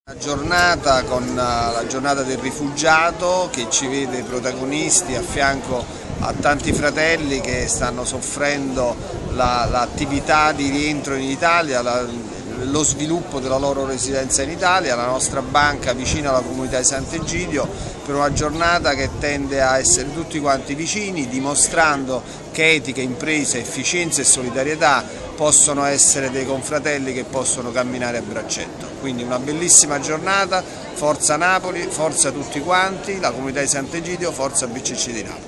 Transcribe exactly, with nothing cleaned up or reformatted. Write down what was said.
Una giornata con la giornata del rifugiato che ci vede protagonisti a fianco a tanti fratelli che stanno soffrendo l'attività la, di rientro in Italia, la, lo sviluppo della loro residenza in Italia, la nostra banca vicino alla comunità di Sant'Egidio, per una giornata che tende a essere tutti quanti vicini, dimostrando che etica, impresa, efficienza e solidarietà possono essere dei confratelli che possono camminare a braccetto. Quindi una bellissima giornata, forza Napoli, forza tutti quanti, la comunità di Sant'Egidio, forza B C C di Napoli.